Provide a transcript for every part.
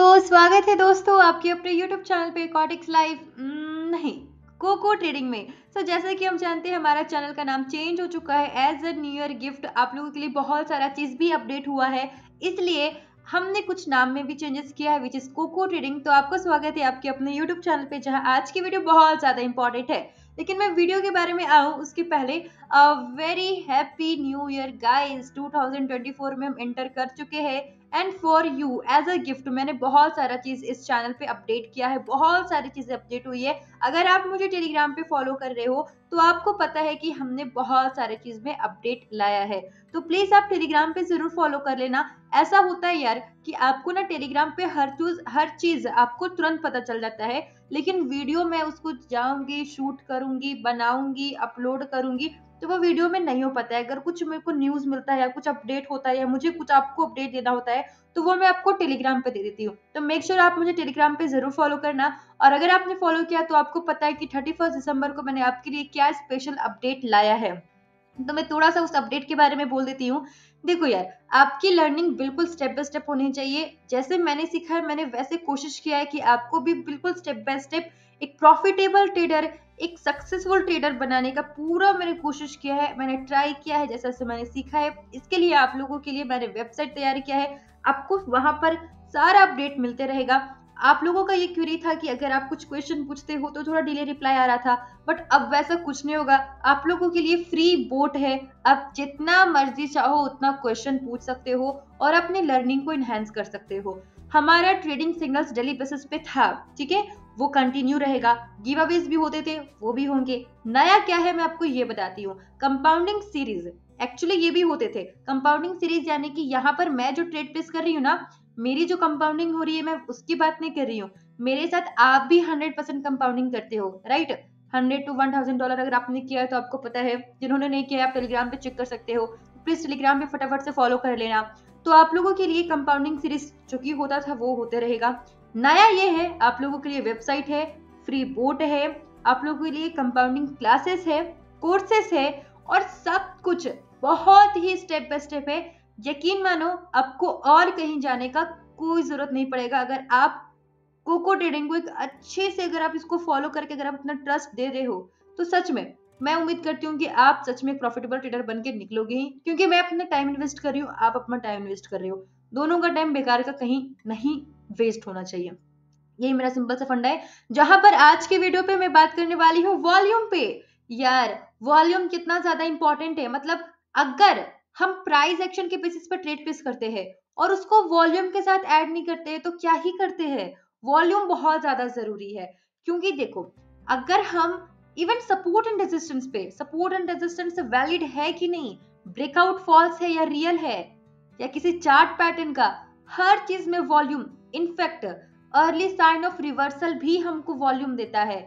तो स्वागत है दोस्तों आपके अपने YouTube चैनल पे कॉटिक्स लाइव नहीं कोको ट्रेडिंग में। जैसा कि हम जानते हैं हमारा चैनल का नाम चेंज हो चुका है। As a new year gift आप लोगों के लिए बहुत सारा चीज भी अपडेट हुआ है, इसलिए हमने कुछ नाम में भी चेंजेस किया है विच इज कोको ट्रेडिंग। तो आपको स्वागत है आपके अपने YouTube चैनल पे, जहां आज की वीडियो बहुत ज्यादा इंपॉर्टेंट है। लेकिन मैं वीडियो के बारे में आऊँ उसके पहले very happy new year guys. 2024 में हम एंटर कर चुके हैं and for you as a gift मैंने बहुत सारा चीज इस चैनल पे अपडेट किया है, बहुत सारी चीजें अपडेट हुई है। अगर आप मुझे टेलीग्राम पे फॉलो कर रहे हो तो आपको पता है कि हमने बहुत सारे चीज में अपडेट लाया है, तो प्लीज आप टेलीग्राम पे जरूर फॉलो कर लेना। ऐसा होता है यार कि आपको ना टेलीग्राम पे हर चीज आपको तुरंत पता चल जाता है, लेकिन वीडियो में उसको जाऊंगी, शूट करूंगी, बनाऊंगी, अपलोड करूंगी तो वो वीडियो में नहीं हो पाता है। अगर कुछ मेरे को न्यूज मिलता है या कुछ अपडेट होता है या मुझे कुछ आपको अपडेट देना होता है तो वो मैं आपको टेलीग्राम पे दे देती हूँ। तो मेक श्योर आप मुझे टेलीग्राम पे जरूर फॉलो करना। और अगर आपने फॉलो किया तो आपको पता है कि 31 दिसंबर को मैंने आपके लिए क्या स्पेशल अपडेट लाया है। तो मैं थोड़ा सा उस अपडेट के बारे में बोल देती हूँ। देखो यार, आपकी लर्निंग बिल्कुल स्टेप बाय स्टेप होनी चाहिए। जैसे मैंने सीखा है मैंने वैसे कोशिश किया है कि आपको भी बिल्कुल स्टेप बाय स्टेप एक प्रॉफिटेबल ट्रेडर, एक सक्सेसफुल ट्रेडर बनाने का पूरा मैंने कोशिश किया है, मैंने ट्राई किया है जैसे जैसे मैंने सीखा है। इसके लिए आप लोगों के लिए मैंने वेबसाइट तैयार किया है, आपको वहां पर सारा अपडेट मिलते रहेगा। आप लोगों का ये क्वेरी था कि अगर आप कुछ क्वेश्चन पूछते हो तो थोड़ा डिले रिप्लाई आ रहा था, बट अब वैसा कुछ नहीं होगा। आप लोगों के लिए फ्री बोट है, आप जितना मर्जी चाहो उतना क्वेश्चन पूछ सकते हो और अपने लर्निंग को इनहेंस कर सकते हो। हमारा ट्रेडिंग सिग्नल्स डेली बेसिस पे था, ठीक है, वो कंटिन्यू रहेगा। गिव अवेज भी होते थे, वो भी होंगे। नया क्या है मैं आपको ये बताती हूँ, कंपाउंडिंग सीरीज। एक्चुअली ये भी होते थे कंपाउंडिंग सीरीज, यानी कि यहाँ पर मैं जो ट्रेड प्लेस कर रही हूँ ना, मेरी जो कंपाउंडिंग हो रही है मैं उसकी बात नहीं कर रही हूँ। मेरे साथ आप भी 100% कंपाउंडिंग करते हो, राइट। 100 to $1000 अगर आपने किया है तो आपको पता है, जिन्होंने नहीं किया आप टेलीग्राम पे चेक कर सकते हो। प्लीज टेलीग्राम पे फटाफट से फॉलो कर लेना। तो आप लोगों के लिए कंपाउंडिंग सीरीज जो की होता था वो होते रहेगा। नया ये है आप लोगों के लिए वेबसाइट है, फ्री बोट है, आप लोगों के लिए कंपाउंडिंग क्लासेस है, कोर्सेस है और सब कुछ बहुत ही स्टेप बाय स्टेप है। यकीन मानो आपको और कहीं जाने का कोई जरूरत नहीं पड़ेगा। अगर आप कोको ट्रेडिंग को एक अच्छे से अगर आप इसको फॉलो करके अगर आप अपना ट्रस्ट दे रहे हो तो सच में मैं उम्मीद करती हूँ कि आप सच में प्रॉफिटेबल ट्रेडर बन के निकलोगे ही, क्योंकि मैं अपना टाइम इन्वेस्ट कर रही हूँ, आप अपना टाइम इन्वेस्ट कर रहे हो, दोनों का टाइम बेकार का कहीं नहीं वेस्ट होना चाहिए। यही मेरा सिंपल सा फंडा है। जहां पर आज के वीडियो पे मैं बात करने वाली हूँ वॉल्यूम पे। यार वॉल्यूम कितना ज्यादा इंपॉर्टेंट है, मतलब अगर हम प्राइस एक्शन के बेसिस पर ट्रेड प्लेस करते हैं और उसको वॉल्यूम के साथ ऐड नहीं करते तो क्या ही करते हैं। वॉल्यूम बहुत ज्यादा जरूरी है, क्योंकि देखो अगर हम इवन सपोर्ट एंड रेजिस्टेंस पे, सपोर्ट एंड रेजिस्टेंस वैलिड है कि नहीं, ब्रेकआउट फॉल्स है या रियल है, या किसी चार्ट पैटर्न का, हर चीज में volume, in fact early sign of reversal भी हमको वॉल्यूम देता है।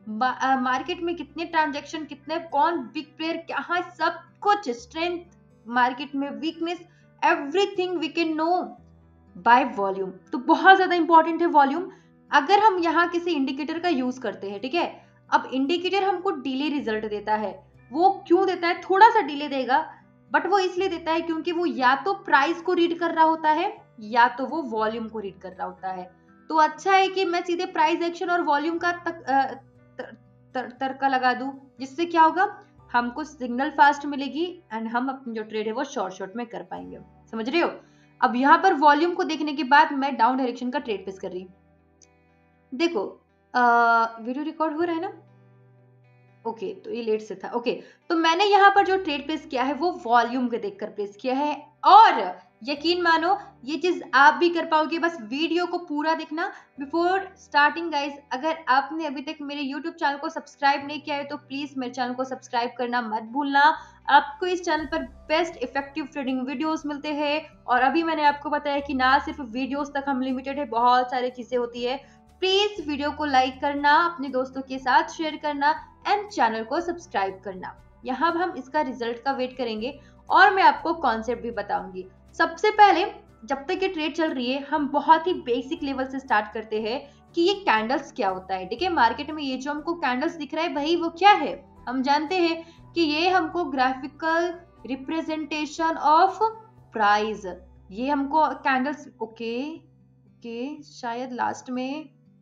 मार्केट में कितने ट्रांजैक्शन, कितने कौन बिग प्लेयर, कहाँ, सब कुछ स्ट्रेंथ, मार्केट में weakness, everything we can know by volume. तो बहुत ज्यादा इंपॉर्टेंट है वॉल्यूम। अगर हम यहाँ किसी इंडिकेटर का यूज करते हैं, ठीक है, अब इंडिकेटर हमको डिले रिजल्ट देता है। वो क्यों देता है, थोड़ा सा डिले देगा, बट वो इसलिए देता है क्योंकि वो या तो प्राइस को रीड कर रहा होता है या तो वो वॉल्यूम को रीड कर रहा होता है। तो अच्छा है कि मैं सीधे प्राइस एक्शन और वॉल्यूम का तड़का लगा दूं, जिससे क्या होगा, हमको सिग्नल फास्ट मिलेगी एंड हम अपनी जो ट्रेड है वो शॉर्ट में कर पाएंगे। समझ रहे हो। अब यहाँ पर वॉल्यूम को देखने के बाद मैं डाउन डायरेक्शन का ट्रेड प्लेस कर रही हूँ। देखो वीडियो रिकॉर्ड हो रहा है ना, ओके तो ये लेट से था। ओके तो मैंने यहाँ पर जो ट्रेड प्लेस किया है वो वॉल्यूम के देखकर प्लेस किया है, और यकीन मानो ये चीज आप भी कर पाओगे, बस वीडियो को पूरा देखना। बिफोर स्टार्टिंग गाइस, अगर आपने अभी तक मेरे यूट्यूब चैनल को सब्सक्राइब नहीं किया है तो प्लीज मेरे चैनल को सब्सक्राइब करना मत भूलना। आपको इस चैनल पर बेस्ट इफेक्टिव ट्रेडिंग वीडियोस मिलते हैं, और अभी मैंने आपको बताया कि ना सिर्फ वीडियोस तक हम लिमिटेड है, बहुत सारी चीजें होती है। प्लीज वीडियो को लाइक करना, अपने दोस्तों के साथ शेयर करना एंड चैनल को सब्सक्राइब करना। यहाँ हम इसका रिजल्ट का वेट करेंगे और मैं आपको कॉन्सेप्ट भी बताऊंगी। सबसे पहले जब तक ये ट्रेड चल रही है हम बहुत ही बेसिक लेवल से स्टार्ट करते हैं कि ये कैंडल्स क्या होता है। ठीक है, मार्केट में ये जो हमको कैंडल्स दिख रहा है भाई वो क्या है, हम जानते हैं कि ये हमको ग्राफिकल रिप्रेजेंटेशन ऑफ प्राइस, ये हमको कैंडल्स, ओके ओके शायद लास्ट में।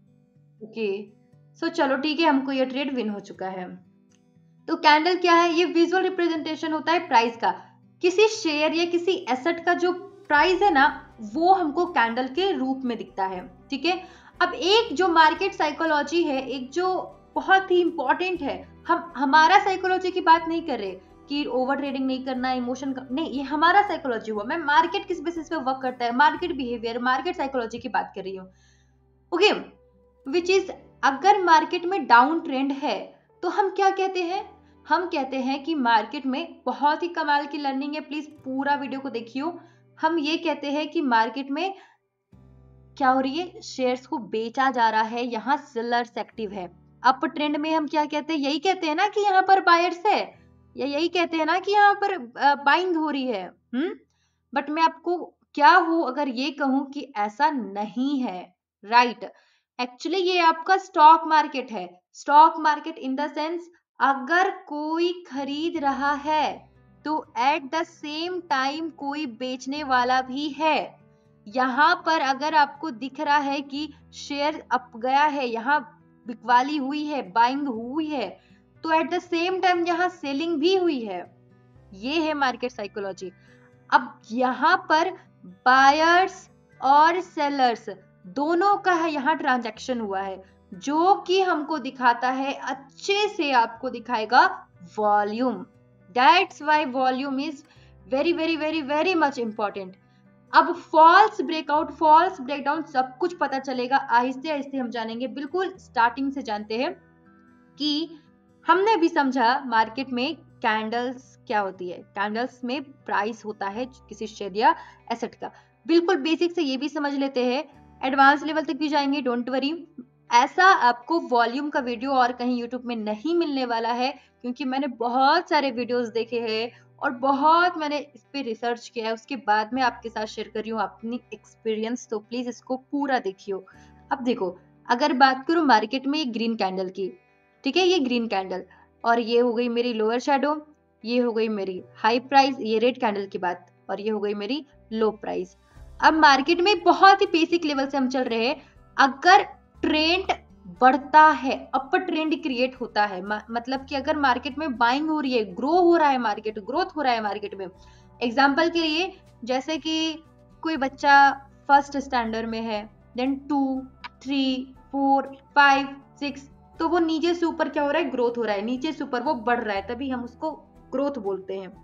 ओके सो चलो ठीक है, हमको ये ट्रेड विन हो चुका है। तो कैंडल क्या है? ये विजुअल रिप्रेजेंटेशन होता है प्राइस का। किसी शेयर या किसी एसेट का जो प्राइस है ना, वो हमको कैंडल के रूप में दिखता है। ठीक है, अब एक जो मार्केट साइकोलॉजी है, एक जो बहुत ही इंपॉर्टेंट है, हम हमारा साइकोलॉजी की बात नहीं कर रहे कि ओवर ट्रेडिंग नहीं करना, इमोशन नहीं, ये हमारा साइकोलॉजी हुआ। मैं मार्केट किस बेसिस पे वर्क करता है, मार्केट बिहेवियर, मार्केट साइकोलॉजी की बात कर रही हूँ। ओके, विच इज अगर मार्केट में डाउन ट्रेंड है तो हम क्या कहते हैं? हम कहते हैं कि मार्केट में बहुत ही कमाल की लर्निंग है, प्लीज पूरा वीडियो को देखियो। हम ये कहते हैं कि मार्केट में क्या हो रही है, शेयर्स को बेचा जा रहा है, यहाँ सेलर्स एक्टिव है। अप ट्रेंड में हम क्या कहते हैं? यही कहते हैं ना कि यहाँ पर बायर्स है, या यही कहते हैं ना कि यहाँ पर बाइंग हो रही है। बट मैं आपको क्या हूं अगर ये कहूं कि ऐसा नहीं है, राइट? एक्चुअली ये आपका स्टॉक मार्केट है। Stock market in the sense, अगर कोई खरीद रहा है तो एट द सेम टाइम कोई बेचने वाला भी है। यहाँ पर अगर आपको दिख रहा है कि शेयर अप गया है, यहाँ बिकवाली हुई है, बाइंग हुई है, तो एट द सेम टाइम यहाँ सेलिंग भी हुई है। ये है मार्केट साइकोलॉजी। अब यहाँ पर बायर्स और सेलर्स दोनों का है, यहाँ ट्रांजैक्शन हुआ है, जो कि हमको दिखाता है, अच्छे से आपको दिखाएगा volume. That's why volume is very very very very much important. अब फॉल्स ब्रेकआउट, फॉल्स ब्रेकडाउन सब कुछ पता चलेगा, आहिस्ते आहिस्ते हम जानेंगे। बिल्कुल स्टार्टिंग से जानते हैं कि हमने भी समझा मार्केट में कैंडल्स क्या होती है। कैंडल्स में प्राइस होता है किसी शेयर या एसेट का। बिल्कुल बेसिक से ये भी समझ लेते हैं, एडवांस लेवल तक भी जाएंगे, डोंट वरी। ऐसा आपको वॉल्यूम का वीडियो और कहीं यूट्यूब में नहीं मिलने वाला है, क्योंकि मैंने बहुत सारे वीडियोस देखे हैं और बहुत मैंने इस पे रिसर्च किया है, उसके बाद में आपके साथ शेयर कर रही हूँ अपनी एक्सपीरियंस। तो प्लीज इसको पूरा देखियो। अब देखो, अगर बात करूं मार्केट में ग्रीन कैंडल की, ठीक है, ये ग्रीन कैंडल, और ये हो गई मेरी लोअर शैडो, ये हो गई मेरी हाई प्राइस, ये रेड कैंडल की बात, और ये हो गई मेरी लो प्राइस। अब मार्केट में बहुत ही बेसिक लेवल से हम चल रहे हैं। अगर ट्रेंड बढ़ता है, अपर ट्रेंड क्रिएट होता है, मतलब कि अगर मार्केट में बाइंग हो रही है, ग्रो हो रहा है मार्केट, ग्रोथ हो रहा है मार्केट में। एग्जांपल के लिए, जैसे कि कोई बच्चा फर्स्ट स्टैंडर्ड में है, देन 2 3 4 5 6, तो वो नीचे से ऊपर क्या हो रहा है, ग्रोथ हो रहा है, नीचे से ऊपर वो बढ़ रहा है, तभी हम उसको ग्रोथ बोलते हैं।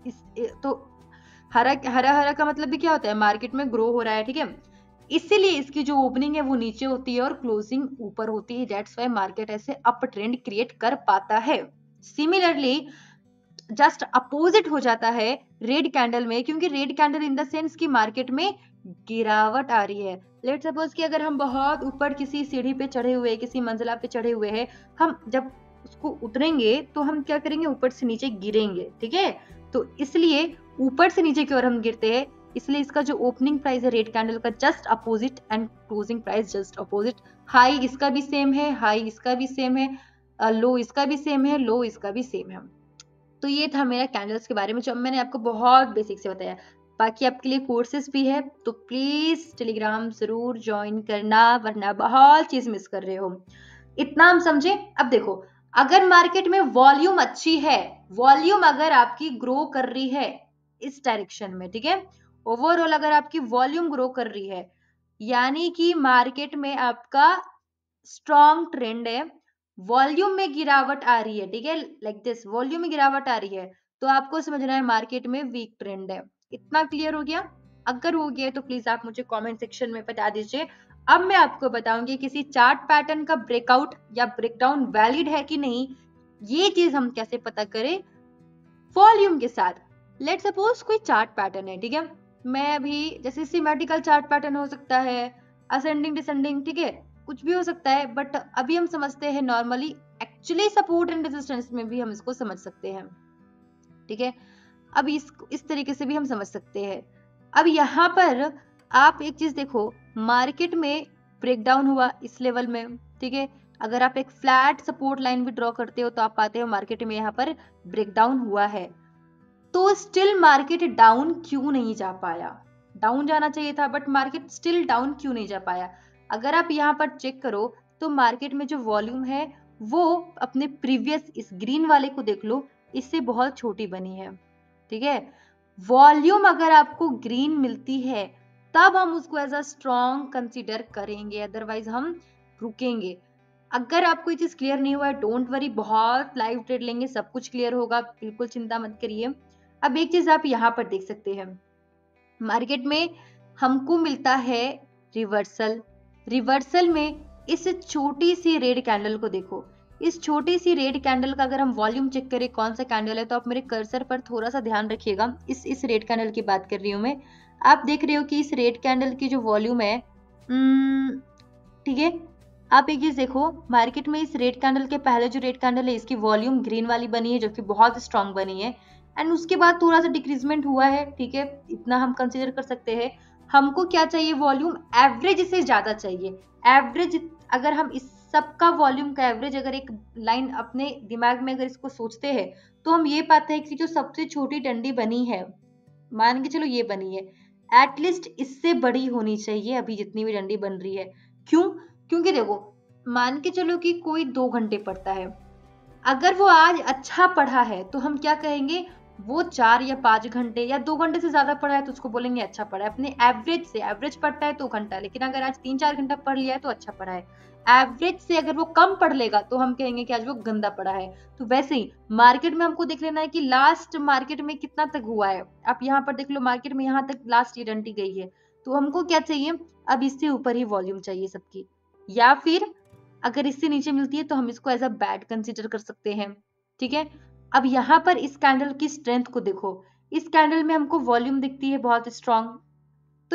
तो हरा हरा हरा का मतलब भी क्या होता है, मार्केट में ग्रो हो रहा है, ठीक है। इसीलिए इसकी जो ओपनिंग है वो नीचे होती है और क्लोजिंग ऊपर होती है। दैट्स व्हाई मार्केट ऐसे अप ट्रेंड क्रिएट कर पाता है। सिमिलरली जस्ट अपोजिट हो जाता है रेड कैंडल में, क्योंकि red candle in the sense की मार्केट में गिरावट आ रही है। लेट सपोज कि अगर हम बहुत ऊपर किसी सीढ़ी पे चढ़े हुए, किसी मंजिला पे चढ़े हुए हैं, हम जब उसको उतरेंगे तो हम क्या करेंगे, ऊपर से नीचे गिरेंगे, ठीक है। तो इसलिए ऊपर से नीचे की ओर हम गिरते हैं, इसलिए इसका जो ओपनिंग प्राइस है रेड कैंडल का just opposite and closing price just opposite. High इसका भी सेम है, हाई इसका भी सेम है, लो इसका भी सेम है, लो इसका भी सेम है। तो ये था मेरा कैंडल्स के बारे में, जो मैंने आपको बहुत बेसिक से बताया। बाकी आपके लिए कोर्सेज भी है, तो प्लीज टेलीग्राम जरूर ज्वाइन करना, वरना बहुत चीज मिस कर रहे हो। इतना हम समझे। अब देखो, अगर मार्केट में वॉल्यूम अच्छी है, वॉल्यूम अगर आपकी ग्रो कर रही है इस डायरेक्शन में, ठीक है, ओवरऑल अगर आपकी वॉल्यूम ग्रो कर रही है, यानी कि मार्केट में आपका स्ट्रॉन्ग ट्रेंड है, वॉल्यूम में गिरावट आ रही है, ठीक है, लाइक दिस, वॉल्यूम में गिरावट आ रही है, तो आपको समझना है मार्केट में वीक ट्रेंड है। इतना क्लियर हो गया? अगर हो गया तो प्लीज आप मुझे कमेंट सेक्शन में बता दीजिए। अब मैं आपको बताऊंगी किसी चार्ट पैटर्न का ब्रेकआउट या ब्रेकडाउन वैलिड है कि नहीं, ये चीज हम कैसे पता करें वॉल्यूम के साथ। लेट सपोज कोई चार्ट पैटर्न है, ठीक है, मैं अभी जैसे सिमेट्रिकल चार्ट पैटर्न हो सकता है, असेंडिंग डिसेंडिंग, ठीक है, कुछ भी हो सकता है, बट अभी हम समझते हैं normally, actually support and resistance में भी हम इसको समझ सकते हैं, ठीक है। अब इस तरीके से भी हम समझ सकते हैं। अब यहाँ पर आप एक चीज देखो, मार्केट में ब्रेकडाउन हुआ इस लेवल में, ठीक है, अगर आप एक फ्लैट सपोर्ट लाइन भी ड्रॉ करते हो तो आप पाते हो मार्केट में यहाँ पर ब्रेकडाउन हुआ है, तो स्टिल मार्केट डाउन क्यों नहीं जा पाया? डाउन जाना चाहिए था, बट मार्केट स्टिल डाउन क्यों नहीं जा पाया? अगर आप यहाँ पर चेक करो तो मार्केट में जो वॉल्यूम है वो अपने प्रीवियस इस ग्रीन वाले को देख लो, इससे बहुत छोटी बनी है। ठीक है, वॉल्यूम अगर आपको ग्रीन मिलती है तब हम उसको एज अ स्ट्रॉन्ग कंसीडर करेंगे, अदरवाइज हम रुकेंगे। अगर आपको ये चीज क्लियर नहीं हुआ है, डोंट वरी, बहुत लाइव ट्रेड लेंगे सब कुछ क्लियर होगा, बिल्कुल चिंता मत करिए। अब एक चीज आप यहाँ पर देख सकते हैं, मार्केट में हमको मिलता है रिवर्सल। रिवर्सल में इस छोटी सी रेड कैंडल को देखो, इस छोटी सी रेड कैंडल का अगर हम वॉल्यूम चेक करें कौन सा कैंडल है, तो आप मेरे कर्सर पर थोड़ा सा ध्यान रखिएगा, इस रेड कैंडल की बात कर रही हूँ मैं। आप देख रहे हो कि इस रेड कैंडल की जो वॉल्यूम है, ठीक है, आप एक चीज देखो, मार्केट में इस रेड कैंडल के पहले जो रेड कैंडल है इसकी वॉल्यूम ग्रीन वाली बनी है जो कि बहुत स्ट्रांग बनी है, एंड उसके बाद थोड़ा सा डिक्रीजमेंट हुआ है। ठीक है, इतना हम कंसीडर कर सकते हैं। हमको क्या चाहिए, वॉल्यूम एवरेज से ज्यादा चाहिए। एवरेज, अगर हम इस सबका वॉल्यूम का एवरेज अगर एक लाइन अपने दिमाग में अगर इसको सोचते हैं तो हम ये पाते हैं कि जो सबसे छोटी डंडी बनी है, मान के चलो ये बनी है, एटलीस्ट इससे बड़ी होनी चाहिए अभी जितनी भी डंडी बन रही है। क्यों? क्योंकि देखो, मान के चलो कि कोई 2 घंटे पढ़ता है, अगर वो आज अच्छा पढ़ा है तो हम क्या कहेंगे, वो 4 या 5 घंटे या 2 घंटे से ज्यादा पढ़ा है तो उसको बोलेंगे अच्छा पढ़ा है। अपने एवरेज से, एवरेज पढ़ता है 2 घंटा, लेकिन अगर आज 3-4 घंटा पढ़ लिया है तो अच्छा पढ़ा है। एवरेज से अगर वो कम पढ़ लेगा तो हम कहेंगे कि आज वो गंदा पढ़ा है। तो वैसे ही मार्केट में हमको देख लेना है कि लास्ट मार्केट में कितना तक हुआ है। आप यहाँ पर देख लो, मार्केट में यहाँ तक लास्ट ये डंडी गई है, तो हमको क्या चाहिए, अब इससे ऊपर ही वॉल्यूम चाहिए सबकी, या फिर अगर इससे नीचे मिलती है तो हम इसको एज अ बैड कंसीडर कर सकते हैं। ठीक है, अब यहाँ पर इस कैंडल की स्ट्रेंथ को देखो, इस कैंडल में हमको वॉल्यूम दिखती है बहुत स्ट्रांग, तो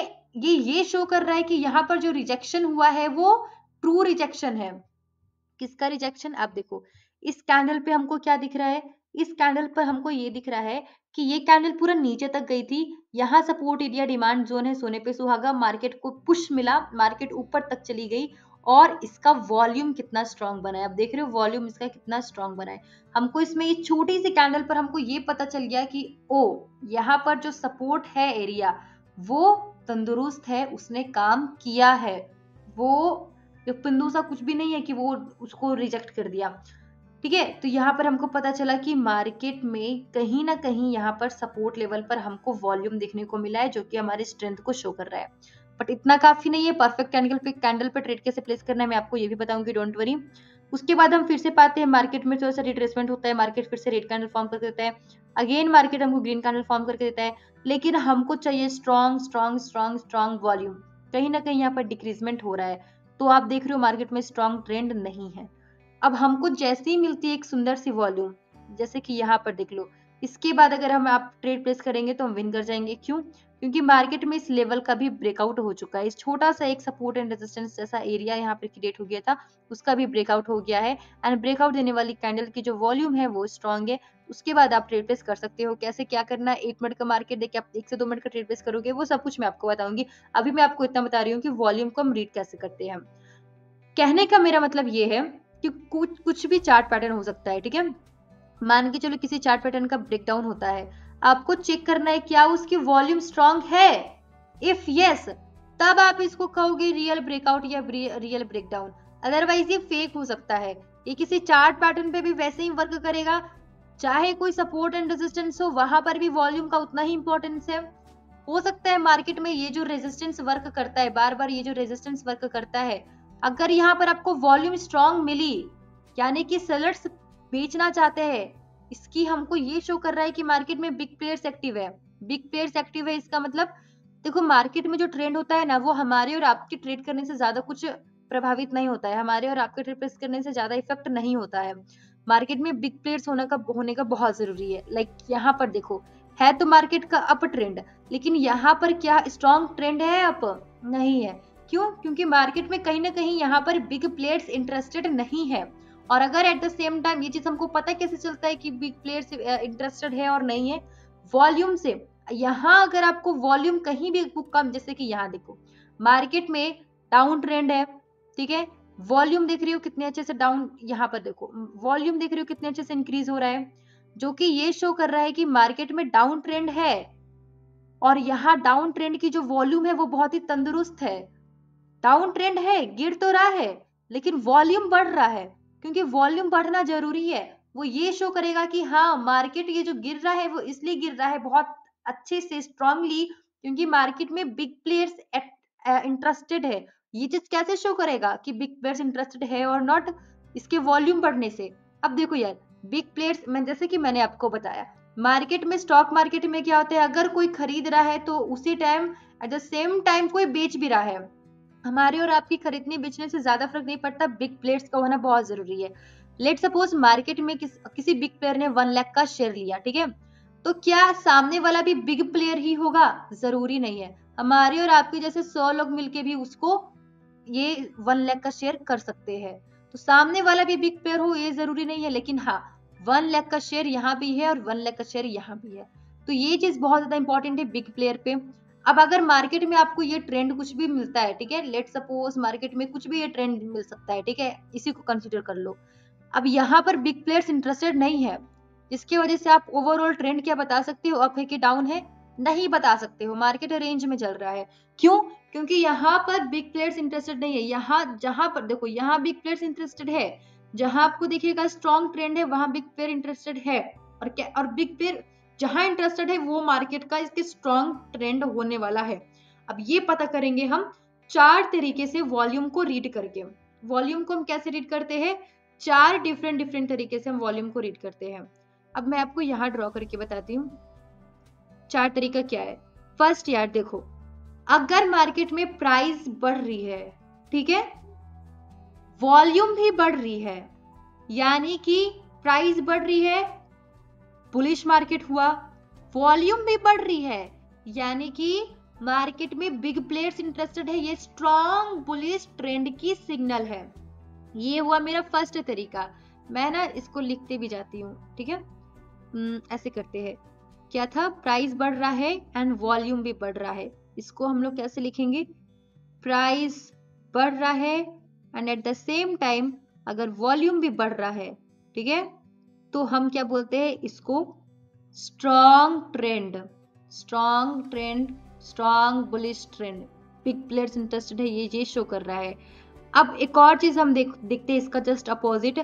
ये शो कर रहा है कि यहाँ पर जो रिजेक्शन हुआ है वो ट्रू रिजेक्शन है। किसका रिजेक्शन? आप देखो, इस कैंडल पे हमको क्या दिख रहा है, इस कैंडल पर हमको ये दिख रहा है कि ये कैंडल पूरा नीचे तक गई थी, यहाँ सपोर्ट एरिया डिमांड जोन है, सोने पे सुहागा, मार्केट को पुश मिला, मार्केट ऊपर तक चली गई, और इसका वॉल्यूम कितना स्ट्रांग बना है। अब देख रहे हो वॉल्यूम इसका कितना स्ट्रांग बना है। हमको इसमें ये छोटी सी कैंडल पर हमको ये पता चल गया कि ओ, यहाँ पर जो सपोर्ट है एरिया वो तंदुरुस्त है, उसने काम किया है, वो जो पिंदू सा कुछ भी नहीं है कि वो उसको रिजेक्ट कर दिया। ठीक है, तो यहाँ पर हमको पता चला कि मार्केट में कहीं ना कहीं यहाँ पर सपोर्ट लेवल पर हमको वॉल्यूम देखने को मिला है जो कि हमारी स्ट्रेंथ को शो कर रहा है। बट इतना काफी नहीं है, परफेक्ट कैंडल पे ट्रेड कैसे प्लेस करना है मैं आपको ये भी बताऊंगी, डोंट वरी। उसके बाद हम फिर से पाते हैं मार्केट में थोड़ा सा रिट्रेसमेंट होता है, मार्केट फिर से रेड कैंडल फॉर्म करके देता है, अगेन मार्केट हमको ग्रीन कैंडल फॉर्म करके देता है, लेकिन हमको चाहिए strong strong strong strong volume. कहीं ना कहीं यहाँ पर डिक्रीजमेंट हो रहा है, तो आप देख रहे हो मार्केट में स्ट्रॉन्ग ट्रेंड नहीं है। अब हमको जैसे ही मिलती है एक सुंदर सी वॉल्यूम, जैसे कि यहाँ पर देख लो, इसके बाद अगर हम आप ट्रेड प्लेस करेंगे तो हम विन कर जाएंगे। क्यों? क्योंकि मार्केट में इस लेवल का भी ब्रेकआउट हो चुका है, इस छोटा सा एक सपोर्ट एंड रेजिस्टेंस जैसा एरिया यहाँ पे क्रिएट हो गया था, उसका भी ब्रेकआउट हो गया है, एंड ब्रेकआउट देने वाली कैंडल की जो वॉल्यूम है वो स्ट्रॉन्ग है। उसके बाद आप ट्रेड प्लेस कर सकते हो। कैसे क्या करना है, 1 मिनट का मार्केट देखिए, आप 1 से 2 मिनट का ट्रेड प्लेस करोगे, वो सब कुछ मैं आपको बताऊंगी। अभी मैं आपको इतना बता रही हूँ कि वॉल्यूम को हम रीड कैसे करते हैं। कहने का मेरा मतलब ये है कि कुछ भी चार्ट पैटर्न हो सकता है। ठीक है, मान के चलो किसी चार्ट पैटर्न का ब्रेकडाउन होता है, आपको चेक करना है क्या उसकी वॉल्यूम स्ट्रांग है। इफ यस, तब आप इसको कहोगे रियल ब्रेकआउट या रियल ब्रेकडाउन, अदरवाइज ये फेक हो सकता है। ये किसी चार्ट पैटर्न पे भी वैसे ही वर्क करेगा, चाहे कोई सपोर्ट एंड रेजिस्टेंस हो, वहां पर भी वॉल्यूम का उतना ही इंपॉर्टेंस है। हो सकता है मार्केट में ये जो रेजिस्टेंस वर्क करता है, बार बार ये जो रेजिस्टेंस वर्क करता है, अगर यहाँ पर आपको वॉल्यूम स्ट्रांग मिली, यानी कि सेलर्स बेचना चाहते हैं, इसकी हमको ये शो कर रहा है कि मार्केट में बिग प्लेयर्स एक्टिव है। बिग प्लेयर्स एक्टिव है इसका मतलब, देखो मार्केट में जो ट्रेंड होता है ना, वो हमारे और आपके ट्रेड करने से ज्यादा कुछ प्रभावित नहीं होता है, हमारे और आपके ट्रेड प्लेस करने से ज्यादा इफेक्ट नहीं होता है। मार्केट में बिग प्लेयर्स होने का बहुत जरूरी है। लाइक यहाँ पर देखो, है तो मार्केट का अप ट्रेंड, लेकिन यहाँ पर क्या स्ट्रॉन्ग ट्रेंड है? अप नहीं है। क्यों? क्योंकि मार्केट में कहीं ना कहीं यहाँ पर बिग प्लेयर्स इंटरेस्टेड नहीं है। और अगर एट द सेम टाइम ये चीज हमको पता कैसे चलता है कि बिग प्लेयर्स इंटरेस्टेड है और नहीं है? वॉल्यूम से। यहाँ अगर आपको वॉल्यूम कहीं भी कम, जैसे कि यहाँ देखो मार्केट में डाउन ट्रेंड है, ठीक है, वॉल्यूम देख रही हो कितने अच्छे से डाउन, यहाँ पर देखो वॉल्यूम देख रही हो कितने अच्छे से इंक्रीज हो रहा है, जो कि ये शो कर रहा है कि मार्केट में डाउन ट्रेंड है। और यहाँ डाउन ट्रेंड की जो वॉल्यूम है वो बहुत ही तंदुरुस्त है। डाउन ट्रेंड है, गिर तो रहा है लेकिन वॉल्यूम बढ़ रहा है, क्योंकि वॉल्यूम बढ़ना जरूरी है। वो ये शो करेगा कि हाँ मार्केट ये जो गिर रहा है वो इसलिए गिर रहा है बहुत अच्छे से स्ट्रांगली, क्योंकि मार्केट में बिग प्लेयर्स इंटरेस्टेड है। ये चीज कैसे शो करेगा कि बिग प्लेयर्स इंटरेस्टेड है और नॉट इसके वॉल्यूम बढ़ने से। अब देखो यार, बिग प्लेयर्स जैसे कि मैंने आपको बताया, मार्केट में स्टॉक मार्केट में क्या होता है, अगर कोई खरीद रहा है तो उसी time at the same time कोई बेच भी रहा है। हमारे और आपकी खरीदने बेचने से ज्यादा फर्क नहीं पड़ता, बिग प्लेयर्स का होना बहुत जरूरी है। लेट सपोज मार्केट में किसी बिग प्लेयर ने 1 लाख का शेयर लिया, ठीक है, तो क्या सामने वाला भी बिग प्लेयर ही होगा? जरूरी नहीं है। हमारे और आपके जैसे 100 लोग मिलके भी उसको ये 1 लाख का शेयर कर सकते हैं। तो सामने वाला भी बिग प्लेयर हो ये जरूरी नहीं है, लेकिन हाँ 1 लाख का शेयर यहाँ भी है और 1 लाख का शेयर यहाँ भी है। तो ये चीज बहुत ज्यादा इंपॉर्टेंट है बिग प्लेयर पे। अब अगर मार्केट में आपको ये ट्रेंड कुछ भी मिलता है, ठीक है, लेट सपोज मार्केट में कुछ भी ये ट्रेंड मिल सकता है, ठीक है, इसी को कंसीडर कर लो। अब यहाँ पर बिग प्लेयर्स इंटरेस्टेड नहीं है, जिसकी वजह से आप ओवरऑल ट्रेंड क्या बता सकते हो, अप है कि डाउन है? नहीं बता सकते हो। मार्केट रेंज में चल रहा है। क्यों? क्योंकि यहाँ पर बिग प्लेयर्स इंटरेस्टेड नहीं है। यहाँ जहां पर देखो, यहाँ बिग प्लेयर्स इंटरेस्टेड है, जहां आपको देखिएगा स्ट्रॉन्ग ट्रेंड है वहां बिग प्लेयर इंटरेस्टेड है। और क्या, और बिग प्लेयर जहां इंटरेस्टेड है वो मार्केट का इसके स्ट्रॉन्ग ट्रेंड होने वाला है। अब ये पता करेंगे हम 4 तरीके से वॉल्यूम को रीड करके। वॉल्यूम को हम कैसे रीड करते हैं? 4 डिफरेंट तरीके से हम वॉल्यूम को रीड करते हैं। अब मैं आपको यहाँ ड्रॉ करके बताती हूँ 4 तरीका क्या है। फर्स्ट यार देखो, अगर मार्केट में प्राइस बढ़ रही है, ठीक है, वॉल्यूम भी बढ़ रही है, यानी कि प्राइस बढ़ रही है, बुलिश मार्केट हुआ, वॉल्यूम भी बढ़ रही है, यानी कि मार्केट में बिग प्लेयर्स इंटरेस्टेड है, ये स्ट्रॉन्ग बुलिश ट्रेंड की सिग्नल है। ये हुआ मेरा फर्स्ट तरीका। मैं ना इसको लिखते भी जाती हूँ, ठीक है, ऐसे करते हैं। क्या था? प्राइस बढ़ रहा है एंड वॉल्यूम भी बढ़ रहा है। इसको हम लोग कैसे लिखेंगे? प्राइस बढ़ रहा है and at the same time अगर वॉल्यूम भी बढ़ रहा है, ठीक है, तो हम क्या बोलते हैं इसको? Strong trend, strong trend, strong bullish trend, big players interested है, ये शो कर रहा है। अब एक और चीज हम देखते हैं इसका जस्ट अपोजिट।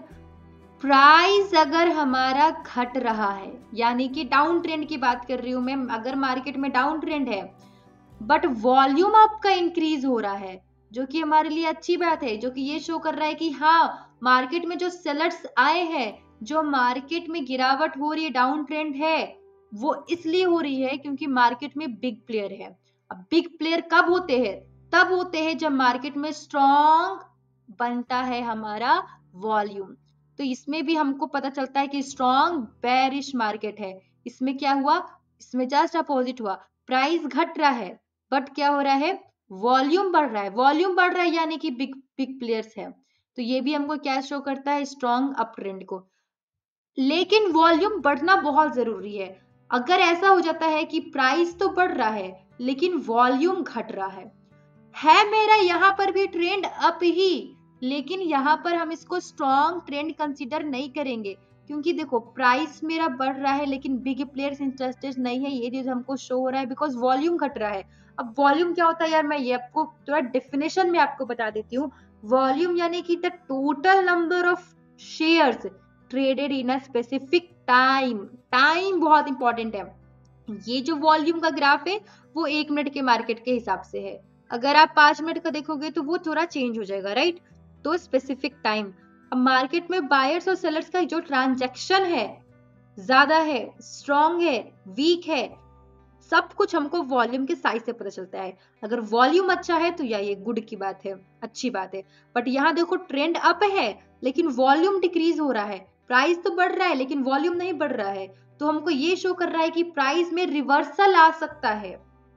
प्राइस अगर हमारा घट रहा है, यानी कि डाउन ट्रेंड की बात कर रही हूं मैं, अगर मार्केट में डाउन ट्रेंड है बट वॉल्यूम आपका इंक्रीज हो रहा है, जो कि हमारे लिए अच्छी बात है, जो कि ये शो कर रहा है कि हाँ मार्केट में जो सेलर्स आए हैं, जो मार्केट में गिरावट हो रही है, डाउन ट्रेंड है, वो इसलिए हो रही है क्योंकि मार्केट में बिग प्लेयर है। अब बिग प्लेयर कब होते हैं? तब होते हैं जब मार्केट में स्ट्रॉन्ग बनता है हमारा वॉल्यूम। तो इसमें भी हमको पता चलता है कि स्ट्रॉन्ग बेरिश मार्केट है। इसमें क्या हुआ? इसमें जस्ट अपोजिट हुआ। प्राइस घट रहा है बट क्या हो रहा है? वॉल्यूम बढ़ रहा है। वॉल्यूम बढ़ रहा है यानी कि बिग प्लेयर्स है। तो ये भी हमको क्या शो करता है? स्ट्रॉन्ग अप ट्रेंड को। लेकिन वॉल्यूम बढ़ना बहुत जरूरी है। अगर ऐसा हो जाता है कि प्राइस तो बढ़ रहा है लेकिन वॉल्यूम घट रहा है मेरा यहाँ पर भी ट्रेंड अप ही, लेकिन यहाँ पर हम इसको स्ट्रॉन्ग ट्रेंड कंसीडर नहीं करेंगे, क्योंकि देखो प्राइस मेरा बढ़ रहा है लेकिन बिग प्लेयर्स इंटरेस्टेड नहीं है, ये चीज हमको शो हो रहा है बिकॉज वॉल्यूम घट रहा है। अब वॉल्यूम क्या होता है यार, मैं ये आपको थोड़ा डेफिनेशन में आपको बता देती हूँ। वॉल्यूम यानी कि the total number of shares traded in a specific time. Time बहुत इंपॉर्टेंट है। ये जो वॉल्यूम का ग्राफ है वो 1 मिनट के मार्केट के हिसाब से है। अगर आप 5 मिनट का देखोगे तो वो थोड़ा चेंज हो जाएगा, राइट? तो स्पेसिफिक टाइम। अब मार्केट में बायर्स और सेलर्स का जो ट्रांजैक्शन है, ज्यादा है, स्ट्रॉन्ग है, वीक है, सब कुछ हमको वॉल्यूम के साइज से पता चलता है। अगर वॉल्यूम अच्छा है तो ये गुड की बात है, अच्छी बात है। बट यहाँ देखो ट्रेंड अप है लेकिन वॉल्यूम डिक्रीज हो रहा है। प्राइस तो बढ़ रहा है लेकिन वॉल्यूम नहीं बढ़ रहा है, तो हमको ये शो कर रहा है कि प्राइस में रिवर्सल आ सकता है।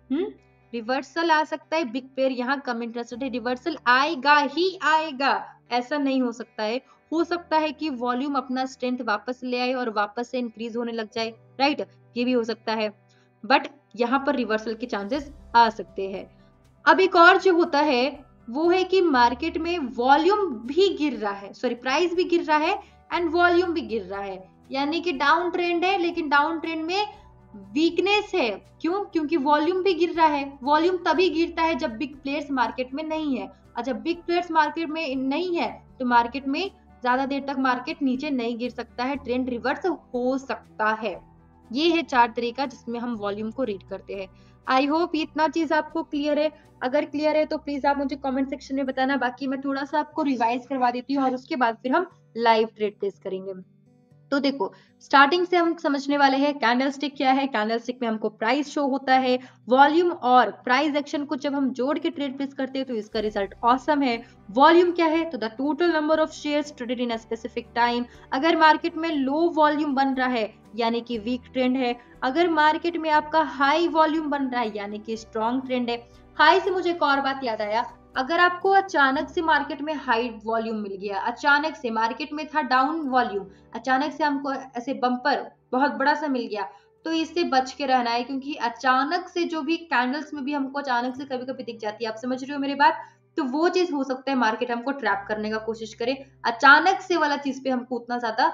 रिवर्सल आ सकता है। बिग प्लेयर यहाँ कम इंटरेस्टेड है, रिवर्सल आएगा ही आएगा, ऐसा नहीं हो सकता है। हो सकता है कि वॉल्यूम अपना स्ट्रेंथ वापस ले आए और वापस से इंक्रीज होने लग जाए, राइट? ये भी हो सकता है, बट यहाँ पर रिवर्सल के चांसेस आ सकते हैं। अब एक और जो होता है वो है कि मार्केट में वॉल्यूम भी गिर रहा है, सॉरी प्राइस भी गिर रहा है एंड वॉल्यूम भी गिर रहा है, यानी कि डाउन ट्रेंड है लेकिन डाउन ट्रेंड में वीकनेस है। क्यों? क्योंकि वॉल्यूम भी गिर रहा है। वॉल्यूम तभी गिरता है जब बिग प्लेयर्स मार्केट में नहीं है, और जब बिग प्लेयर्स मार्केट में नहीं है तो मार्केट में ज्यादा देर तक मार्केट नीचे नहीं गिर सकता है, ट्रेंड रिवर्स हो सकता है। ये है 4 तरीका जिसमें हम वॉल्यूम को रीड करते हैं। आई होप इतना चीज आपको क्लियर है। अगर क्लियर है तो प्लीज आप मुझे कमेंट सेक्शन में बताना, बाकी मैं थोड़ा सा आपको रिवाइज करवा देती हूँ और उसके बाद फिर हम लाइव ट्रेड प्लेस करेंगे। तो देखो, स्टार्टिंग से हम समझने वाले हैं कैंडलस्टिक क्या है। कैंडलस्टिक में हमको प्राइस शो होता है, वॉल्यूम और प्राइस एक्शन को जब हम जोड़ के ट्रेड प्लेस करते हैं तो इसका रिजल्ट ऑसम है। वॉल्यूम क्या है? तो the total number of shares traded in a specific time. अगर मार्केट में लो वॉल्यूम बन रहा है यानी कि वीक ट्रेंड है, अगर मार्केट में आपका हाई वॉल्यूम बन रहा है यानी कि स्ट्रॉन्ग ट्रेंड है। हाई से मुझे एक और बात याद आया, अगर आपको अचानक से मार्केट में हाई वॉल्यूम मिल गया, अचानक से मार्केट में था डाउन वॉल्यूम, अचानक से हमको ऐसे बम्पर बहुत बड़ा सा मिल गया, तो इससे बच के रहना है, क्योंकि अचानक से जो भी कैंडल्स में भी हमको अचानक से कभी कभी दिख जाती है, आप समझ रहे हो मेरी बात, तो वो चीज हो सकता है मार्केट हमको ट्रैप करने का कोशिश करे। अचानक से वाला चीज पे हमको उतना ज्यादा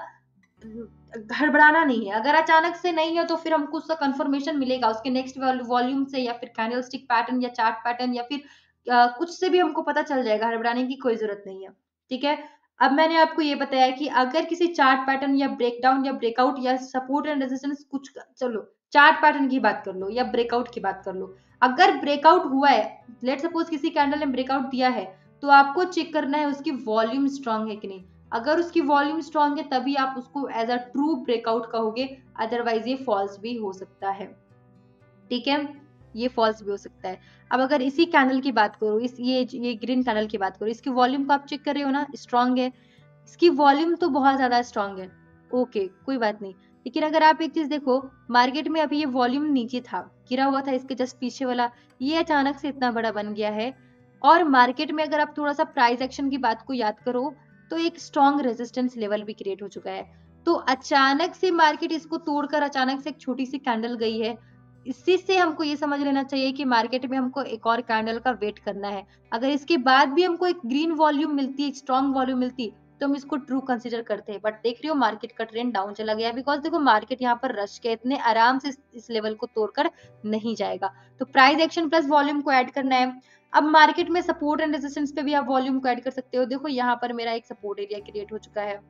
हड़बड़ाना नहीं है। अगर अचानक से नहीं है तो फिर हमको उसका कंफर्मेशन मिलेगा उसके नेक्स्ट वॉल्यूम से, या फिर कैंडलस्टिक पैटर्न या चार्ट पैटर्न, या फिर कुछ से भी हमको पता चल जाएगा। हड़बड़ाने की कोई जरूरत नहीं है, ठीक है। अब मैंने आपको ये बताया कि अगर किसी चार्ट पैटर्न या ब्रेकडाउन या ब्रेकआउट या सपोर्ट एंड रेजिस्टेंस कुछ, चलो चार्ट पैटर्न की बात कर लो या ब्रेकआउट की बात कर लो, अगर ब्रेकआउट हुआ है, लेट सपोज किसी कैंडल ने ब्रेकआउट दिया है, तो आपको चेक करना है उसकी वॉल्यूम स्ट्रांग है कि नहीं। अगर उसकी वॉल्यूम स्ट्रांग है तभी आप उसको एज अ ट्रू ब्रेकआउट कहोगे, अदरवाइज ये फॉल्स भी हो सकता है, ठीक है, ये फॉल्स भी हो सकता है। अब अगर इसी कैंडल की बात करो, इस ये ग्रीन कैंडल की बात करो, इसकी वॉल्यूम को आप चेक कर रहे हो ना, स्ट्रांग है, इसकी वॉल्यूम तो बहुत ज्यादा स्ट्रांग है, ओके कोई बात नहीं। लेकिन अगर आप एक चीज देखो, मार्केट में अभी ये वॉल्यूम नीचे था, गिरा हुआ था, इसके जस्ट पीछे वाला, ये अचानक से इतना बड़ा बन गया है। और मार्केट में अगर आप थोड़ा सा प्राइस एक्शन की बात को याद करो, तो एक स्ट्रॉन्ग रेजिस्टेंस लेवल भी क्रिएट हो चुका है। तो अचानक से मार्केट इसको तोड़कर अचानक से एक छोटी सी कैंडल गई है, इसी से हमको ये समझ लेना चाहिए कि मार्केट में हमको एक और कैंडल का वेट करना है। अगर इसके बाद भी हमको एक ग्रीन वॉल्यूम मिलती, एक स्ट्रॉन्ग वॉल्यूम मिलती, तो हम इसको ट्रू कंसीडर करते हैं। बट देख रही हो मार्केट का ट्रेंड डाउन चला गया, बिकॉज देखो मार्केट यहाँ पर रश के इतने आराम से इस लेवल को तोड़कर नहीं जाएगा। तो प्राइस एक्शन प्लस वॉल्यूम को ऐड करना है। अब मार्केट में सपोर्ट एंड रेजिस्टेंस पे भी आप वॉल्यूम को ऐड कर सकते हो। देखो यहाँ पर मेरा एक सपोर्ट एरिया क्रिएट हो चुका है,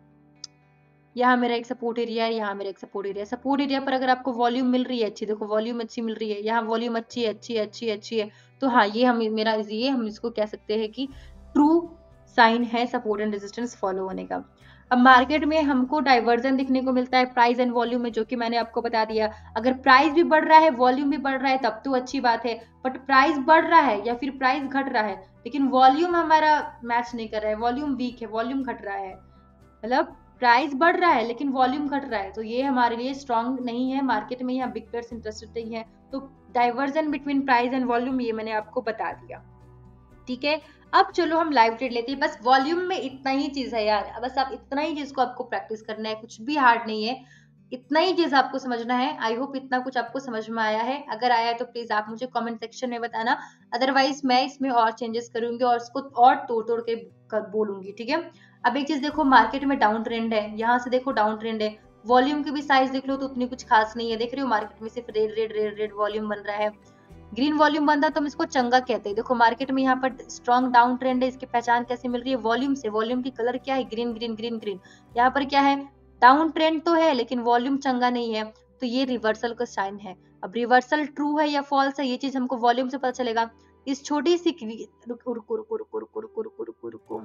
यहाँ मेरा एक सपोर्ट एरिया है, यहाँ मेरा एक सपोर्ट एरिया है। सपोर्ट एरिया पर अगर आपको वॉल्यूम मिल रही है अच्छी, देखो वॉल्यूम अच्छी मिल रही है, यहाँ वॉल्यूम अच्छी है, अच्छी अच्छी अच्छी है, तो हाँ ये हम इसको कह सकते हैं कि ट्रू साइन है सपोर्ट एंड रेजिस्टेंस फॉलो होने का। अब मार्केट में हमको डाइवर्जन दिखने को मिलता है प्राइस एंड वॉल्यूम में, जो कि मैंने आपको बता दिया। अगर प्राइस भी बढ़ रहा है, वॉल्यूम भी बढ़ रहा है, तब तो अच्छी बात है। बट प्राइस बढ़ रहा है या फिर प्राइस घट रहा है, लेकिन वॉल्यूम हमारा मैच नहीं कर रहा है, वॉल्यूम वीक है, वॉल्यूम घट रहा है, मतलब प्राइस बढ़ रहा है लेकिन वॉल्यूम घट रहा है, तो ये हमारे लिए स्ट्रांग नहीं है। मार्केट में यहाँ बिग प्लेयर्स इंटरेस्टेड नहीं है, तो divergence between price and volume ये मैंने आपको बता दिया, ठीक है। अब चलो हम लाइव ट्रेड लेते हैं। बस वॉल्यूम में इतना ही चीज है यार, बस आप इतना ही चीज को आपको प्रैक्टिस करना है, कुछ भी हार्ड नहीं है, इतना ही चीज आपको समझना है। आई होप इतना कुछ आपको समझ में आया है। अगर आया है तो प्लीज आप मुझे कमेंट सेक्शन में बताना, अदरवाइज मैं इसमें और चेंजेस करूंगी और इसको और तोड़ तोड़ के बोलूंगी, ठीक है। अब एक चीज देखो, मार्केट में डाउन ट्रेंड है, यहाँ से देखो डाउन ट्रेंड है, वॉल्यूम की भी साइज देख लो तो उतनी कुछ खास नहीं है, देख रहे हो मार्केट में सिर्फ red red red red volume बन रहा है, ग्रीन वॉल्यूम बनता है तो हम इसको चंगा कहते हैं। देखो मार्केट में यहाँ पर स्ट्रॉन्ग डाउन ट्रेंड है, इसकी पहचान कैसे मिल रही है? वॉल्यूम से। वॉल्यूम की कलर क्या है? Green green green green. यहाँ पर क्या है? डाउन ट्रेंड तो है लेकिन वॉल्यूम चंगा नहीं है, तो ये रिवर्सल का साइन है। अब रिवर्सल ट्रू है या फॉल्स है, ये चीज हमको वॉल्यूम से पता चलेगा। इस छोटी सी रुको रुको रुको रुको रुको रुको रुको रुको रुको,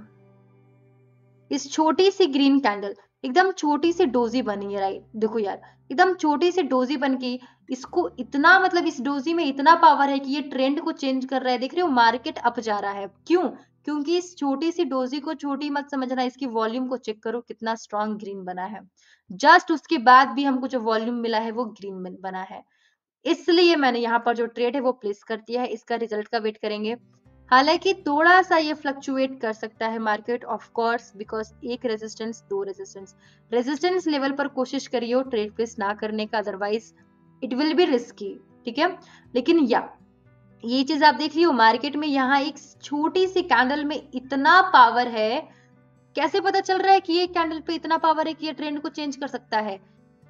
इस छोटी सी ग्रीन कैंडल एकदम छोटी सी डोजी बनी है, राइट? देखो यार एकदम छोटी सी डोजी बन के, इसको इतना मतलब इस डोजी में इतना पावर है कि ये ट्रेंड को चेंज कर रहा है। देख रहे हो मार्केट अप जा रहा है, क्यों? क्योंकि इस छोटी सी डोजी को छोटी मत समझना, इसकी वॉल्यूम को चेक करो कितना स्ट्रॉन्ग ग्रीन बना है। जस्ट उसके बाद भी हमको जो वॉल्यूम मिला है वो ग्रीन बना है, इसलिए मैंने यहाँ पर जो ट्रेड है वो प्लेस कर दिया है। इसका रिजल्ट का वेट करेंगे। हालांकि थोड़ा सा ये फ्लक्चुएट कर सकता है मार्केट, ऑफ कोर्स, बिकॉज एक रेजिस्टेंस दो रेजिस्टेंस लेवल पर कोशिश करिए ट्रेड प्लेस ना करने का, otherwise it will be risky, ठीक है। लेकिन ये चीज आप देख रही हो मार्केट में यहाँ एक छोटी सी कैंडल में इतना पावर है। कैसे पता चल रहा है कि ये कैंडल पे इतना पावर है कि ये ट्रेंड को चेंज कर सकता है?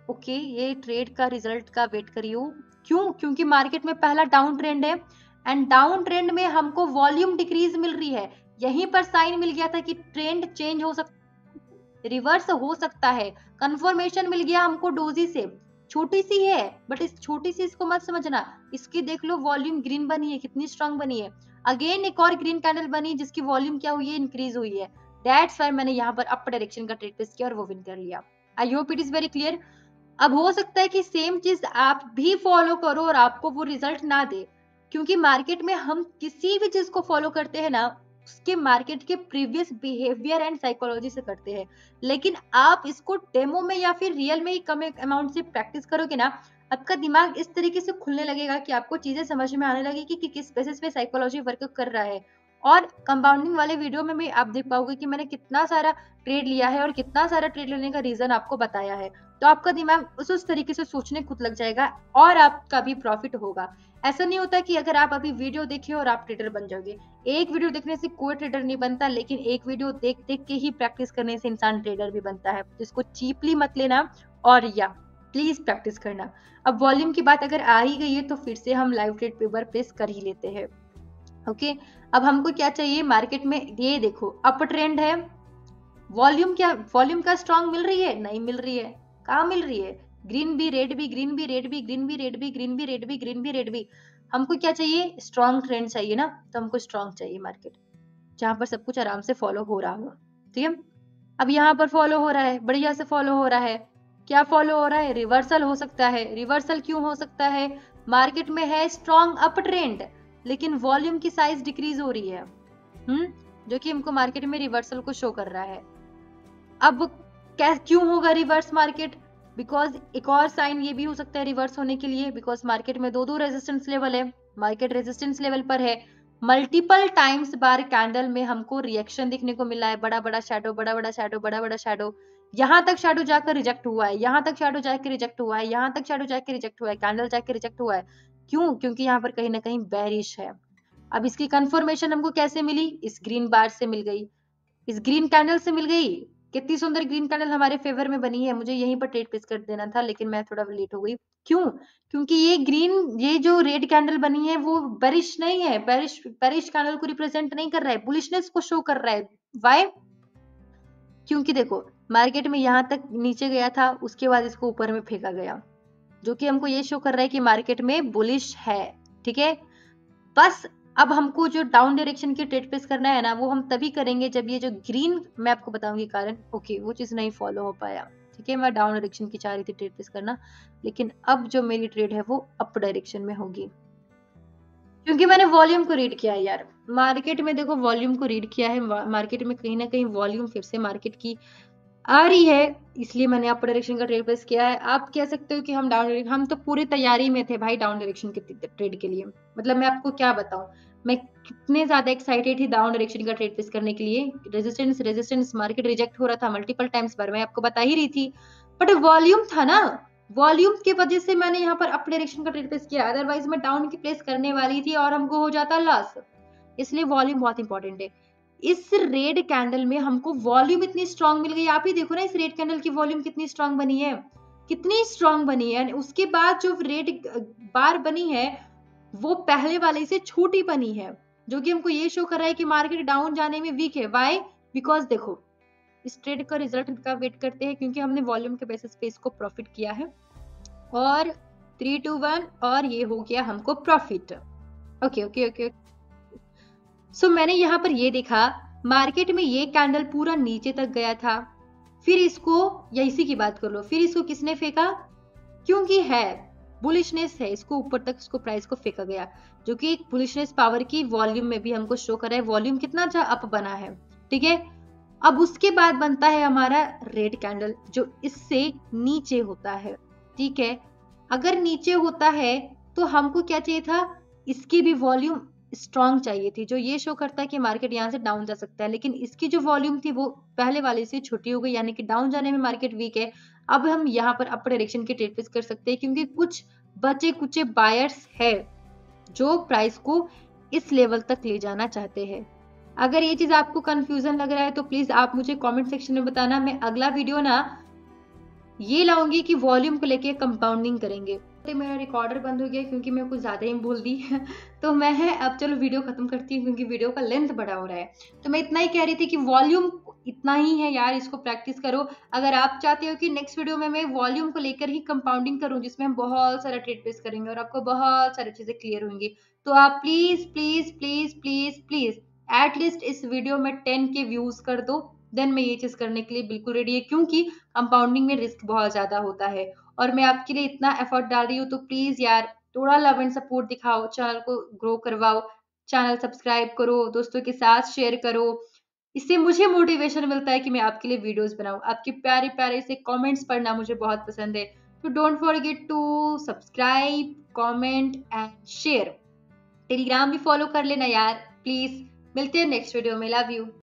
ओके ये ट्रेड का रिजल्ट का वेट करियो। क्यों? क्योंकि मार्केट में पहला डाउन ट्रेंड है एंड डाउन ट्रेंड में हमको वॉल्यूम डिक्रीज मिल रही है। यहीं पर साइन मिल गया था कि ट्रेंड चेंज हो सकता, रिवर्स हो सकता है। कंफर्मेशन मिल गया हमको डोजी से। छोटी सी है बट इस छोटी सी इसको मत समझना, इसकी देख लो वॉल्यूम ग्रीन बनी है, कितनी स्ट्रांग बनी है। अगेन एक और ग्रीन कैंडल बनी जिसकी वॉल्यूम क्या हुई है, इंक्रीज हुई है। दैट्स व्हाई मैंने यहाँ पर अप डायरेक्शन का ट्रेड प्लेस किया और वो विन कर लिया। I hope it is very clear. अब हो सकता है कि सेम चीज आप भी फॉलो करो और आपको वो रिजल्ट ना दे, क्योंकि मार्केट में हम किसी भी चीज को फॉलो करते हैं ना उसके मार्केट के प्रीवियस बिहेवियर एंड साइकोलॉजी से करते हैं। लेकिन आप इसको डेमो में या फिर रियल में ही कम अमाउंट से प्रैक्टिस करोगे ना, आपका दिमाग इस तरीके से खुलने लगेगा कि आपको चीजें समझ में आने लगेगी कि किस बेसिस पे साइकोलॉजी वर्क कर रहा है। और कंपाउंडिंग वाले वीडियो में भी आप देख पाओगे कि मैंने कितना सारा ट्रेड लिया है और कितना सारा ट्रेड लेने का रीजन आपको बताया है। तो आपका दिमाग उस तरीके से सोचने खुद लग जाएगा और आपका भी प्रॉफिट होगा। ऐसा नहीं होता कि अगर आप अभी वीडियो देखिए और आप ट्रेडर बन जाओगे। एक वीडियो देखने से कोई ट्रेडर नहीं बनता, लेकिन एक वीडियो देख देख के ही प्रैक्टिस करने से इंसान ट्रेडर भी बनता है। जिसको चीपली मत लेना और या प्लीज प्रैक्टिस करना। अब वॉल्यूम की बात अगर आ ही गई है तो फिर से हम लाइव ट्रेड पेपर प्लेस कर ही लेते हैं। ओके अब हमको क्या चाहिए, मार्केट में ये देखो अप ट्रेंड है, वॉल्यूम क्या, वॉल्यूम का स्ट्रांग मिल रही है, नहीं मिल रही है। कहाँ मिल रही है, ग्रीन भी रेड भी, ग्रीन भी रेड भी, ग्रीन भी रेड भी, ग्रीन भी रेड भी, ग्रीन भी रेड भी। हमको क्या चाहिए, स्ट्रांग ट्रेंड चाहिए ना, तो हमको स्ट्रांग चाहिए मार्केट जहां पर सब कुछ आराम से फॉलो हो रहा हो। ठीक है, अब यहाँ पर फॉलो हो रहा है, बढ़िया से फॉलो हो रहा है। क्या फॉलो हो रहा है, रिवर्सल हो सकता है। रिवर्सल क्यों हो सकता है, मार्केट में है स्ट्रांग अप ट्रेंड लेकिन वॉल्यूम की साइज डिक्रीज हो रही है, जो कि हमको मार्केट में रिवर्सल को शो कर रहा है। अब क्यों होगा रिवर्स मार्केट, बिकॉज एक और साइन ये भी हो सकता है रिवर्स होने के लिए, बिकॉज मार्केट में दो रेजिस्टेंस लेवल है, मार्केट रेजिस्टेंस लेवल पर है। मल्टीपल टाइम्स बार कैंडल में हमको रिएक्शन दिखने को मिला है, बड़ा बड़ा शैडो, बड़ा बड़ा शैडो, बड़ा बड़ा शैडो। यहाँ तक शैडो जाकर रिजेक्ट हुआ है, यहाँ तक शैडो जाकर रिजेक्ट हुआ है, यहाँ तक शैडो जाकर रिजेक्ट हुआ है, कैंडल जाकर रिजेक्ट हुआ है। क्यों, क्योंकि यहाँ पर कहीं ना कहीं बेरिश है। अब इसकी कंफर्मेशन हमको कैसे मिली, इस ग्रीन बार से मिल गई, इस ग्रीन कैंडल से मिल गई। कितनी सुंदर ग्रीन कैंडल हमारे फेवर में बनी है। मुझे यहीं पर ट्रेड प्लेस कर देना था लेकिन मैं थोड़ा लेट हो गई। क्यों, क्योंकि ये ग्रीन, ये जो रेड कैंडल बनी है वो बेरिश नहीं है, बेरिश बेरिश कैंडल को रिप्रेजेंट नहीं कर रहा है, बुलिशनेस को शो कर रहा है। व्हाई, क्योंकि देखो मार्केट में यहाँ तक नीचे गया था, उसके बाद इसको ऊपर में फेंका गया, जो कि हमको ये शो कर रहा है कि मार्केट में बुलिश है। ठीक है, बस अब हमको जो डाउन डायरेक्शन की ट्रेड प्लेस करना है ना, वो हम तभी करेंगे जब ये जो ग्रीन, मैं आपको बताऊंगी कारण। ओके वो चीज नहीं फॉलो हो पाया। ठीक है, मैं डाउन डायरेक्शन की चाह रही थी ट्रेड प्लेस करना, लेकिन अब जो मेरी ट्रेड है वो अप डायरेक्शन में होगी, क्योंकि मैंने वॉल्यूम को रीड किया है यार। मार्केट में देखो वॉल्यूम को रीड किया है, मार्केट में कहीं ना कहीं वॉल्यूम फिर से मार्केट की आ रही है, इसलिए मैंने अप डायरेक्शन का ट्रेड प्लेस किया है। आप कह सकते हो कि हम डाउन डायरेक्शन, हम तो पूरी तैयारी में थे भाई डाउन डायरेक्शन के ट्रेड के लिए। मतलब मैं आपको क्या बताऊं, मैं कितने ज्यादा एक्साइटेड थी डाउन डायरेक्शन का ट्रेड प्लेस करने के लिए। रेजिस्टेंस रेजिस्टेंस मार्केट रिजेक्ट हो रहा था मल्टीपल टाइम्स पर, मैं आपको बता ही रही थी, बट वॉल्यूम था ना, वॉल्यूम की वजह से मैंने यहाँ पर अप डायरेक्शन का ट्रेड प्लेस किया। अदरवाइज मैं डाउन की प्लेस करने वाली थी और हमको हो जाता लॉस। इसलिए वॉल्यूम बहुत इंपॉर्टेंट है। इस रेड कैंडल में हमको वॉल्यूम इतनी स्ट्रांग मिल गई, आप ही देखो ना इस रेड कैंडल की वॉल्यूम कितनी स्ट्रांग बनी है, कितनी स्ट्रांग बनी है। उसके बाद जो रेड बार बनी है वो पहले वाले से छोटी बनी है, जो कि हमको ये शो कर रहा है कि मार्केट डाउन जाने में वीक है। व्हाई, बिकॉज देखो इस ट्रेड का रिजल्ट का वेट करते हैं, क्योंकि हमने वॉल्यूम के बेसिस पे इसको प्रॉफिट किया है और 3 2 1 और ये हो गया हमको profit. Okay okay okay, so मैंने यहाँ पर ये देखा मार्केट में ये कैंडल पूरा नीचे तक गया था, फिर इसको, या इसी की बात कर लो, फिर इसको किसने फेंका, क्योंकि है बुलिशनेस है, इसको ऊपर तक इसको प्राइस को फेंका गया, जो कि एक बुलिशनेस पावर की वॉल्यूम में भी हमको शो कर रहा है। वॉल्यूम कितना अच्छा अप बना है। ठीक है, अब उसके बाद बनता है हमारा रेड कैंडल जो इससे नीचे होता है। ठीक है, अगर नीचे होता है तो हमको क्या चाहिए था, इसकी भी वॉल्यूम स्ट्रांग चाहिए थी, जो ये शो करता है कि मार्केट यहाँ से डाउन जा सकता है, लेकिन इसकी जो वॉल्यूम थी वो पहले वाले से छोटी हो गई, यानी कि डाउन जाने में मार्केट वीक है। अब हम यहाँ पर अप डायरेक्शन की ट्रेड प्लेस कर सकते हैं, क्योंकि कुछ बचे कुचे बायर्स है जो प्राइस को इस लेवल तक ले जाना चाहते हैं। अगर ये चीज आपको कंफ्यूजन लग रहा है तो प्लीज आप मुझे कमेंट सेक्शन में बताना। मैं अगला वीडियो ना ये लाऊंगी कि वॉल्यूम को लेके कंपाउंडिंग करेंगे। तो मेरा रिकॉर्डर बंद हो गया क्योंकि मैं कुछ ज़्यादा ही बोल दी तो मैं अब चलो वीडियो खत्म करती हूँ क्योंकि वीडियो का लेंथ बड़ा हो रहा है। तो मैं इतना ही कह रही थी कि वॉल्यूम इतना ही है यार, इसको प्रैक्टिस करो। अगर आप चाहते हो कि नेक्स्ट वीडियो में मैं वॉल्यूम को लेकर ही कंपाउंडिंग करूँ जिसमें हम बहुत सारा ट्रेड प्लेस करेंगे और आपको बहुत सारी चीज़ें क्लियर होंगी, तो आप please please please please please at least इस वीडियो में 10 के व्यूज़ कर दो। देन मैं ये चीज़ करने के लिए बिल्कुल रेडी है, क्योंकि कंपाउंडिंग में रिस्क बहुत ज़्यादा होता है और मैं आपके लिए इतना एफर्ट डाल रही हूँ। तो प्लीज़ यार थोड़ा लव एंड सपोर्ट दिखाओ, चैनल को ग्रो करवाओ, चैनल सब्सक्राइब करो, दोस्तों के साथ शेयर करो। इससे मुझे मोटिवेशन मिलता है कि मैं आपके लिए वीडियोस बनाऊं। आपके प्यारे प्यारे से कमेंट्स पढ़ना मुझे बहुत पसंद है। तो don't forget to subscribe, comment and share. Telegram भी फॉलो कर लेना यार प्लीज। मिलते हैं नेक्स्ट वीडियो में। Love you.